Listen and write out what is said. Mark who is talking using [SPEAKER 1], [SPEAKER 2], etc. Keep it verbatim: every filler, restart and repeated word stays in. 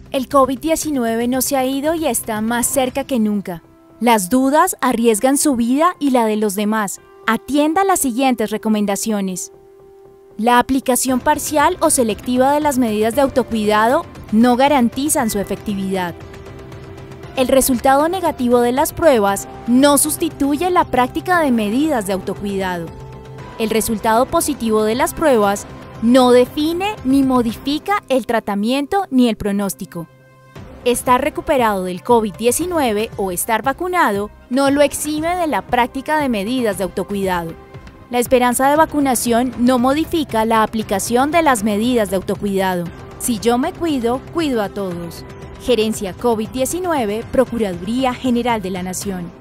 [SPEAKER 1] El COVID diecinueve no se ha ido y está más cerca que nunca. Las dudas arriesgan su vida y la de los demás. Atienda las siguientes recomendaciones. La aplicación parcial o selectiva de las medidas de autocuidado no garantizan su efectividad. El resultado negativo de las pruebas no sustituye la práctica de medidas de autocuidado. El resultado positivo de las pruebas no define ni modifica el tratamiento ni el pronóstico. Estar recuperado del COVID diecinueve o estar vacunado no lo exime de la práctica de medidas de autocuidado. La esperanza de vacunación no modifica la aplicación de las medidas de autocuidado. Si yo me cuido, cuido a todos. Gerencia COVID diecinueve, Procuraduría General de la Nación.